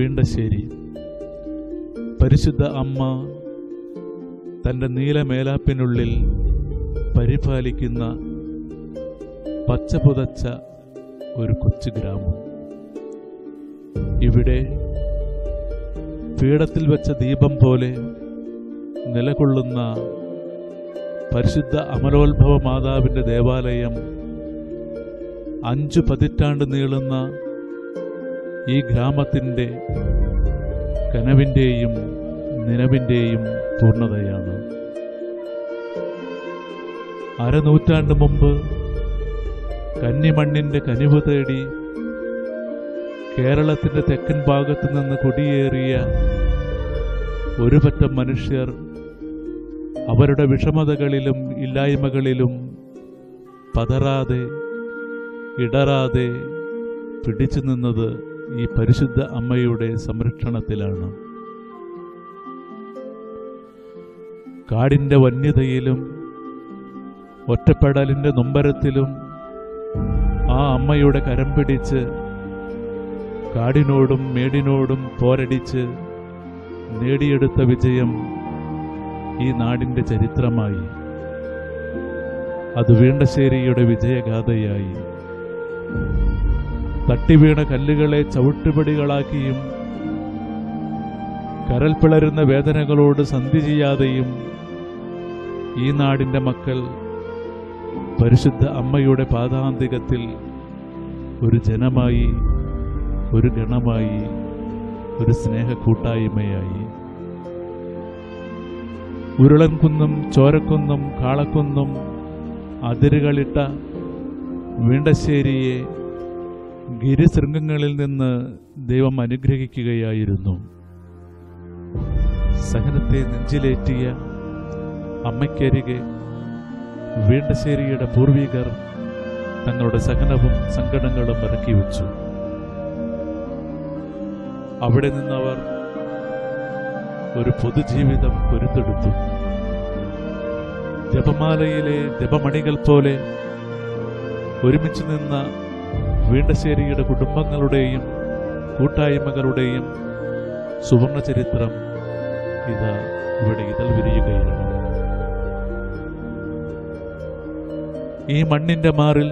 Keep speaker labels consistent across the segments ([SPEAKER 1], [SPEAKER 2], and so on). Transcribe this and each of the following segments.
[SPEAKER 1] വീണ്ടശ്ശേരി. പരിശുദ്ധ അമ്മ തൻ്റെ നീലമേലാപ്പിനുള്ളിൽ പരിപാലിക്കുന്ന പച്ചപുതച്ച ഒരു കൊച്ചു ഗ്രാമം. ഇവിടെ പീഠത്തിൽ വെച്ച ദീപം പോലെ നിലകൊള്ളുന്ന പരിശുദ്ധ അമലോത്ഭവ മാതാവിൻ്റെ ദേവാലയം 5 പതിറ്റാണ്ട് നീളുന്ന ഈ ഗ്രാമത്തിൻ്റെ കനവിൻ്റെയും നിലവിൻ്റെയും പൂർണ്ണതയാണ്. അരനൂറ്റാണ്ട് മുമ്പ് കന്നിമണ്ണിൻ്റെ കനിവ് തേടി കേരളത്തിൻ്റെ തെക്കൻ ഭാഗത്തു നിന്ന് കുടിയേറിയ ഒരു പറ്റം മനുഷ്യർ അവരുടെ വിഷമതകളിലും ഇല്ലായ്മകളിലും പതറാതെ ഇടറാതെ പിടിച്ചു നിന്നത് ഈ പരിശുദ്ധ അമ്മയുടെ സംരക്ഷണത്തിലാണ്. കാടിൻ്റെ വന്യതയിലും ഒറ്റപ്പെടലിൻ്റെ നൊമ്പരത്തിലും ആ അമ്മയുടെ കരം പിടിച്ച് കാടിനോടും മേടിനോടും പോരടിച്ച് നേടിയെടുത്ത വിജയം ഈ നാടിൻ്റെ ചരിത്രമായി. അത് വീണ്ടശ്ശേരിയുടെ വിജയഗാഥയായി. തട്ടിവീണ കല്ലുകളെ ചവിട്ടുപടികളാക്കിയും കരൽ പിളരുന്ന വേദനകളോട് സന്ധി ചെയ്യാതെയും ഈ നാടിൻ്റെ മക്കൾ പരിശുദ്ധ അമ്മയുടെ പാദാന്തികത്തിൽ ഒരു ജനമായി, ഒരു ഗണമായി, ഒരു സ്നേഹക്കൂട്ടായ്മയായി. ഉരുളൻകുന്നും ചോരക്കുന്നും കാളക്കുന്നും അതിരുകളിട്ട വീണ്ടശ്ശേരിയെ ഗിരിശൃംഗങ്ങളിൽ നിന്ന് ദൈവം അനുഗ്രഹിക്കുകയായിരുന്നു. സഹനത്തെ നെഞ്ചിലേറ്റിയ അമ്മയ്ക്കരികെ വീണ്ടശ്ശേരിയുടെ പൂർവികർ തങ്ങളുടെ സഹനവും സങ്കടങ്ങളും ഇറക്കി വെച്ചു. അവിടെ നിന്നവർ ഒരു പൊതുജീവിതം പൊരുത്തെടുത്തു. ജപമാലയിലെ ജപമണികൾ പോലെ ഒരുമിച്ച് നിന്ന വീണ്ടശ്ശേരിയുടെ കുടുംബങ്ങളുടെയും കൂട്ടായ്മകളുടെയും സുവർണ ചരിത്രം ഇതാ ഇവിടെ ഇതൾ വിരിയുകയാണ്. ഈ മണ്ണിൻ്റെ മാറിൽ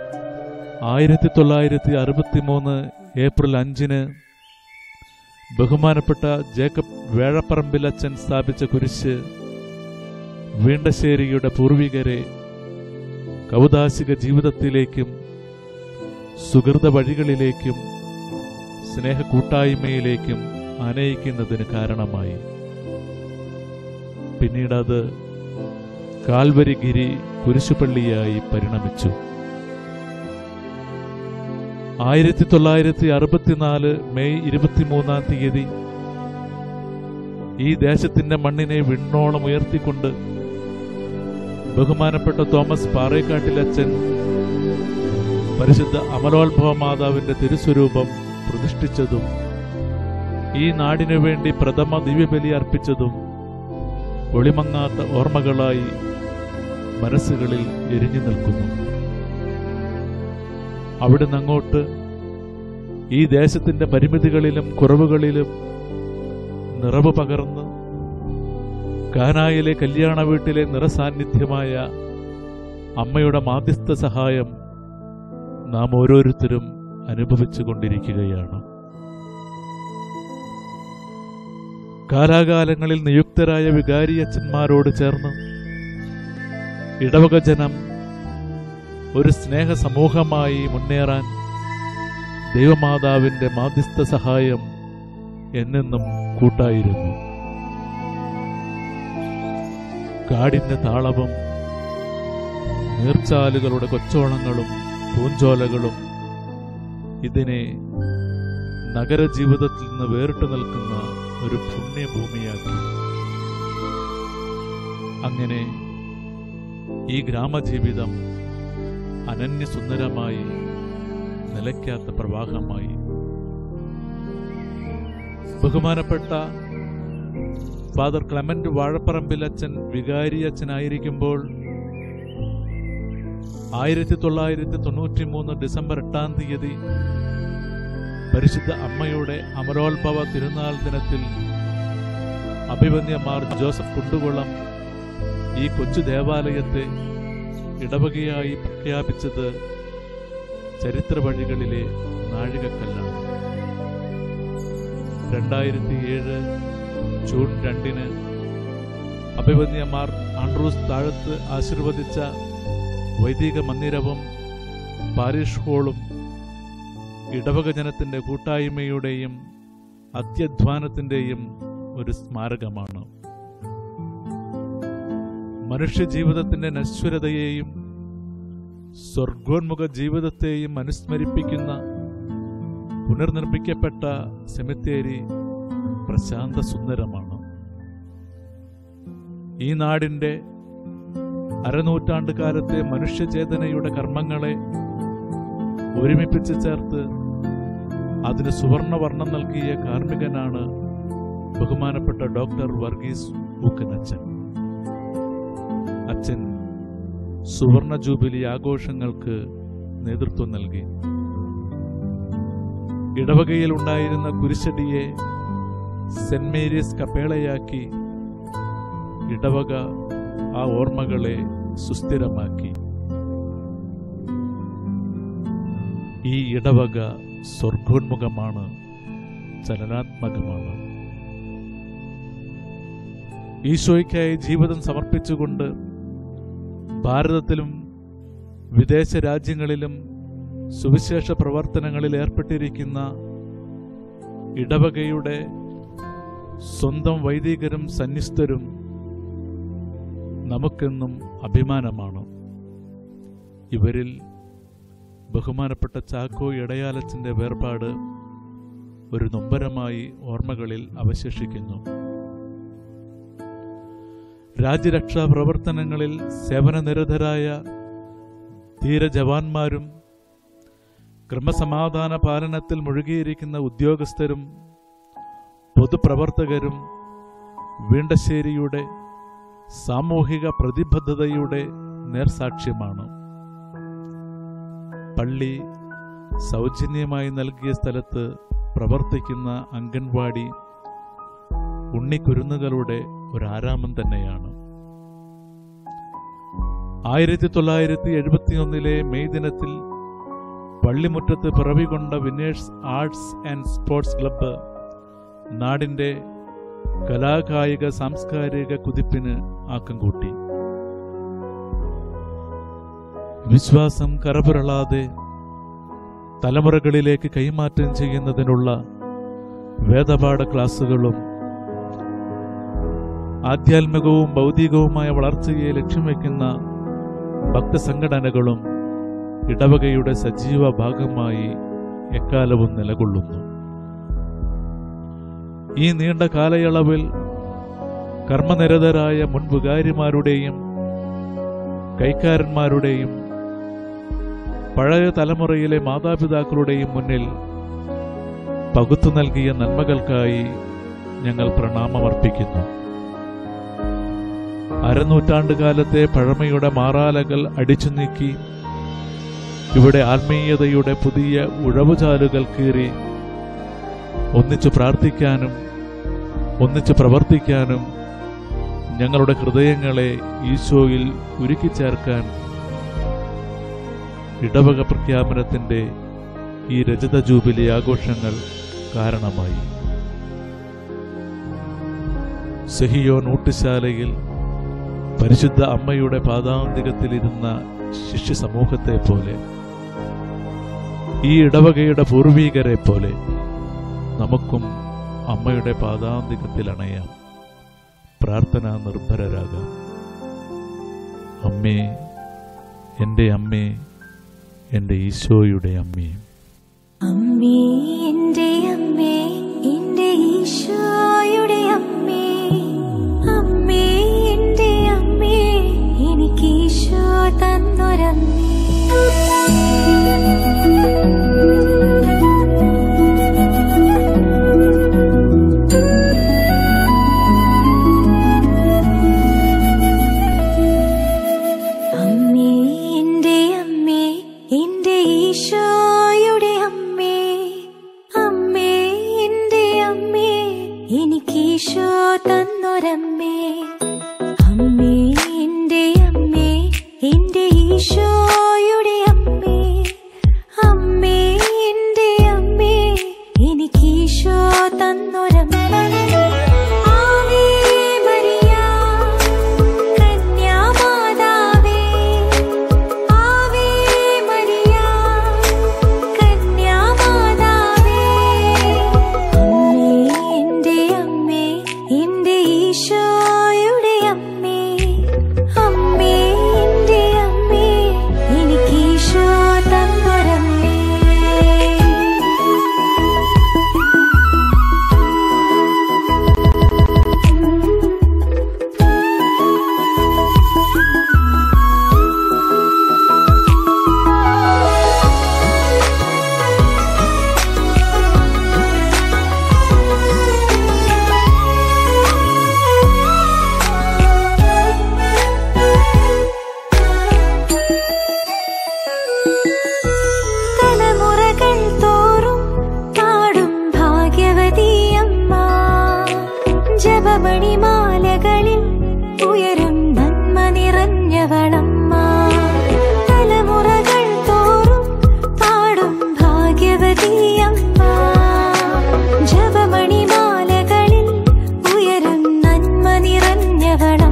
[SPEAKER 1] 1963 ഏപ്രിൽ 5 ബഹുമാനപ്പെട്ട ജേക്കബ് വേഴപ്പറമ്പിലച്ചൻ സ്ഥാപിച്ച കുരിശ് വീണ്ടശ്ശേരിയുടെ പൂർവികരെ കൗദാശിക ജീവിതത്തിലേക്കും സുഹൃത വഴികളിലേക്കും സ്നേഹക്കൂട്ടായ്മയിലേക്കും ആനയിക്കുന്നതിന് കാരണമായി. പിന്നീടത് കാൽവരിഗിരി കുരിശുപള്ളിയായി പരിണമിച്ചു. 1964 മെയ് 23 ഈ ദേശത്തിന്റെ മണ്ണിനെ വിണ്ണോളം ഉയർത്തിക്കൊണ്ട് ബഹുമാനപ്പെട്ട തോമസ് പാറേക്കാട്ടിലച്ചൻ പരിശുദ്ധ അമലോത്ഭവ മാതാവിന്റെ തിരുസ്വരൂപം പ്രതിഷ്ഠിച്ചതും ഈ നാടിനു വേണ്ടി പ്രഥമ ദിവ്യബലി അർപ്പിച്ചതും ഒളിമങ്ങാത്ത ഓർമ്മകളായി മനസ്സുകളിൽ എരിഞ്ഞു നിൽക്കുന്നു. അവിടുന്ന് അങ്ങോട്ട് ഈ ദേശത്തിന്റെ പരിമിതികളിലും കുറവുകളിലും നിറവ് പകർന്ന് കാനായിലെ കല്യാണ വീട്ടിലെ നിറസാന്നിധ്യമായ അമ്മയുടെ മാധ്യസ്ഥ സഹായം നാം ഓരോരുത്തരും അനുഭവിച്ചു കൊണ്ടിരിക്കുകയാണ്. കാലാകാലങ്ങളിൽ നിയുക്തരായ വികാരിയച്ഛന്മാരോട് ചേർന്ന് ഇടവക ജനം ഒരു സ്നേഹ സമൂഹമായി മുന്നേറാൻ ദൈവമാതാവിന്റെ മാധ്യസ്ഥ സഹായം എന്നെന്നും കൂട്ടായിരുന്നു. കാടിന്റെ താളവും നീർച്ചാലുകളുടെ കൊച്ചോളങ്ങളും പൂഞ്ചോലകളും ഇതിനെ നഗരജീവിതത്തിൽ നിന്ന് വേറിട്ടു നിൽക്കുന്ന ഒരു പുണ്യഭൂമിയാക്കി. അങ്ങനെ ഈ ഗ്രാമജീവിതം അനന്യസുന്ദരമായി, നിലയ്ക്കാത്ത പ്രവാഹമായി. ബഹുമാനപ്പെട്ട ഫാദർ ക്ലെമന്റ് വാഴപ്പറമ്പിലച്ചൻ വികാരി അച്ഛനായിരിക്കുമ്പോൾ 1993 ഡിസംബർ 8 പരിശുദ്ധ അമ്മയുടെ അമരോത്ഭവ തിരുനാൾ ദിനത്തിൽ അഭിവന്യമാർ ജോസഫ് കുണ്ടുകുളം ഈ കൊച്ചു ദേവാലയത്തെ ഇടവകയായി പ്രഖ്യാപിച്ചത് ചരിത്ര വഴികളിലെ നാഴികക്കല്ലാണ്. 2007 ജൂൺ 2 അഭിവന്യമാർ ആൻഡ്രൂസ് താഴത്ത് ആശീർവദിച്ച വൈദിക മന്ദിരവും പാരിഷ് ഹോളും ഇടവക ജനത്തിന്റെ കൂട്ടായ്മയുടെയും അത്യധ്വാനത്തിന്റെയും ഒരു സ്മാരകമാണ്. മനുഷ്യജീവിതത്തിന്റെ നശ്വരതയെയും സ്വർഗോന്മുഖ ജീവിതത്തെയും അനുസ്മരിപ്പിക്കുന്ന പുനർനിർമ്മിക്കപ്പെട്ട സെമിത്തേരി പ്രശാന്ത സുന്ദരമാണ്. ഈ നാടിന്റെ അരനൂറ്റാണ്ട് കാലത്തെ മനുഷ്യചേതനയുടെ കർമ്മങ്ങളെ ഒരുമിപ്പിച്ച് ചേർത്ത് അതിന് സുവർണവർണ്ണം നൽകിയ കാർമ്മികനാണ് ബഹുമാനപ്പെട്ട ഡോക്ടർ വർഗീസ് ഊക്കനച്ചൻ. അച്ഛൻ സുവർണ ജൂബിലി ആഘോഷങ്ങൾക്ക് നേതൃത്വം നൽകി. ഇടവകയിൽ ഉണ്ടായിരുന്ന കുരിശടിയെ സെന്റ് മേരീസ് കപ്പേളയാക്കി ഇടവക ആ ഓർമ്മകളെ സുസ്ഥിരമാക്കി. ഈ ഇടവക സ്വർഗോന്മുഖമാണ്, ചലനാത്മകമാണ്. ഈശോയ്ക്കായി ജീവിതം സമർപ്പിച്ചുകൊണ്ട് ഭാരതത്തിലും വിദേശ രാജ്യങ്ങളിലും സുവിശേഷ പ്രവർത്തനങ്ങളിൽ ഏർപ്പെട്ടിരിക്കുന്ന ഇടവകയുടെ സ്വന്തം വൈദികരും സന്യസ്തരും നമുക്കെന്നും അഭിമാനമാണ്. ഇവരിൽ ബഹുമാനപ്പെട്ട ചാക്കോ ഇടയാലച്ചന്റെ വേർപാട് ഒരു നൊമ്പരമായി ഓർമ്മകളിൽ അവശേഷിക്കുന്നു. രാജ്യരക്ഷാ പ്രവർത്തനങ്ങളിൽ സേവനനിരതരായ ധീരജവാന്മാരും ക്രമസമാധാന പാലനത്തിൽ മുഴുകിയിരിക്കുന്ന ഉദ്യോഗസ്ഥരും പൊതുപ്രവർത്തകരും വീണ്ടശ്ശേരിയുടെ സാമൂഹിക പ്രതിബദ്ധതയുടെ നേർസാക്ഷ്യമാണ്. പള്ളി സൗജന്യമായി നൽകിയ സ്ഥലത്ത് പ്രവർത്തിക്കുന്ന അംഗൻവാടി ഉണ്ണിക്കുരുന്നുകളുടെ ഒരാരാമം തന്നെയാണ്. 1971 മെയ് ദിനത്തിൽ പള്ളിമുറ്റത്ത് പിറവികൊണ്ട winners arts and sports club നാടിന്റെ കലാകായിക സാംസ്കാരിക കുതിപ്പിന് ആക്കം കൂട്ടി. വിശ്വാസം കറപുരളാതെ തലമുറകളിലേക്ക് കൈമാറ്റം ചെയ്യുന്നതിനുള്ള വേദപാഠ ക്ലാസുകളും ആധ്യാത്മികവും ഭൗതികവുമായ വളർച്ചയെ ലക്ഷ്യം വയ്ക്കുന്ന ഭക്തസംഘടനകളും ഇടവകയുടെ സജീവ ഭാഗമായി എക്കാലവും നിലകൊള്ളുന്നു. ഈ നീണ്ട കാലയളവിൽ കർമ്മനിരതരായ മുൻ വികാരിമാരുടെയും കൈക്കാരന്മാരുടെയും പഴയ തലമുറയിലെ മാതാപിതാക്കളുടെയും മുന്നിൽ പകുത്തു നൽകിയ നന്മകൾക്കായി ഞങ്ങൾ പ്രണാമമർപ്പിക്കുന്നു. അരനൂറ്റാണ്ടുകാലത്തെ പഴമയുടെ മാറാലകൾ അടിച്ചു നീക്കി ഇവിടെ ആത്മീയതയുടെ പുതിയ ഉഴവുചാലുകൾ കീറി ഒന്നിച്ചു പ്രാർത്ഥിക്കാനും ഒന്നിച്ചു പ്രവർത്തിക്കാനും ഞങ്ങളുടെ ഹൃദയങ്ങളെ ഈശോയിൽ ഉരുക്കിച്ചേർക്കാൻ ഇടവക പ്രഖ്യാപനത്തിന്റെ ഈ രജത ജൂബിലി ആഘോഷങ്ങൾ കാരണമായി. സെഹിയോൻ ഊട്ടുശാലയിൽ പരിശുദ്ധ അമ്മയുടെ പാദാന്തികത്തിലിരുന്ന ശിഷ്യ സമൂഹത്തെ പോലെ, ഈ ഇടവകയുടെ പൂർവീകരെ പോലെ നമുക്കും അമ്മയുടെ പാദാന്തികത്തിൽ അണയാം, പ്രാർത്ഥനാ നിർഭരരാകാം. അമ്മേ, എൻ്റെ അമ്മേ, എൻ്റെ ഈശോയുടെ അമ്മേ.
[SPEAKER 2] അമ്മേ, എൻ്റെ അമ്മേ, എൻ്റെ ഈശോയുടെ അമ്മേ. അമ്മേ, എൻ്റെ അമ്മേ, എനിക്ക് ഈശോ തന്നൊരമ്മേ. അമ്മേ, എൻ്റെ അമ്മേ, എൻ്റെ ഈശോയുടെ അമ്മേ. എനിക്കീശോ തന്നൊരമ്മേ. അമ്മേ എന്റെ അമ്മേ, എന്റെ ഈശോയുടെ അമ്മേ. അമ്മേ എന്റെ അമ്മേ, എനിക്കീശോ തന്നൊരമ്മേ. ആവേ മരിയ കന്യാമാതാവേ, ആവേ മരിയ കന്യാമാതാവേ. അമ്മേ എന്റെ അമ്മേ, എന്റെ ഈശോയുടെ അമ്മേ. അമ്മേ എന്റെ അമ്മേ, എനിക്കീശോ തന്നൊരമ്മേ. തലമുറകൾ തോറും പാടും ഭാഗ്യവതിയമ്മ. ജപമണിമാലകളിൽ ഉയരും നന്മ നിറഞ്ഞവളമ്മ. തലമുറകൾ തോറും പാടും ഭാഗ്യവതിയമ്മ. ജപമണിമാലകളിൽ ഉയരും നന്മ നിറഞ്ഞവളമ്മ.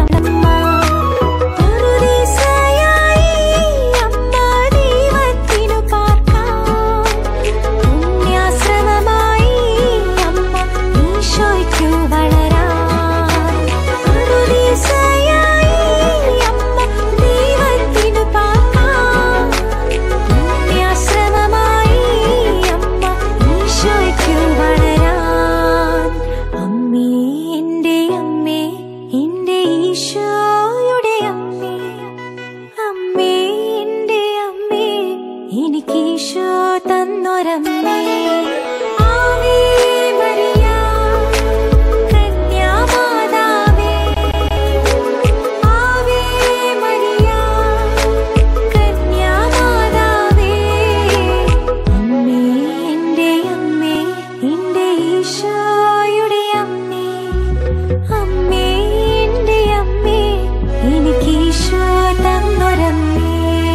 [SPEAKER 2] എനിക്കീശോ തന്നൊരമ്മേ. ആവേ മരിയ കന്യാമാതാവേ, ആവേ മരിയ കന്യാമാതാവേ. അമ്മേ എന്റെ അമ്മേ, എന്റെ ഈശോയുടെ അമ്മേ. അമ്മേ എന്റെ അമ്മേ, എനിക്കീശോ തന്നൊരമ്മേ.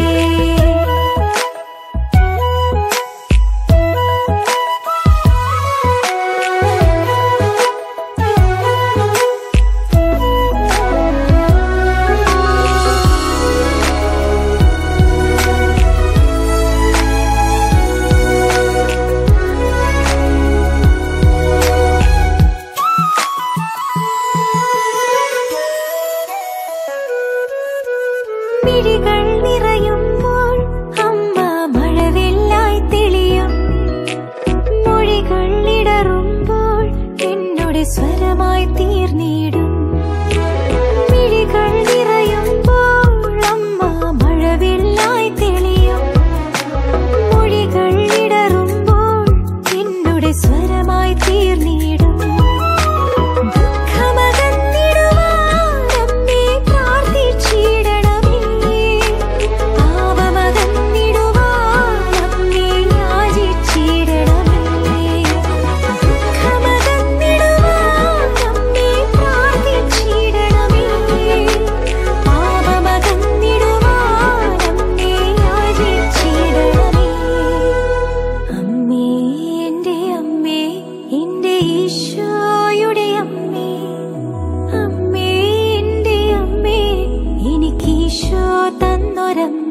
[SPEAKER 2] മിഴികൾ നിറയുമ്പോൾ അമ്മ മഴവില്ലായി തെളിയും. മൊഴികൾ ഇടറുമ്പോൾ എന്നോട് സ്വരമായി തീർന്നിടും. മിഴികൾ നിറയുമ്പോൾ അമ്മ മഴവില്ലായി തെളിയും. മൊഴികൾ ഇടറുമ്പോൾ എന്നോട് സ്വരമായി തീർന്നിടും. ഈശോയുടെ അമ്മേ. അമ്മേ എന്റെ അമ്മേ, എനിക്കീശോ തന്നൊരമ്മേ.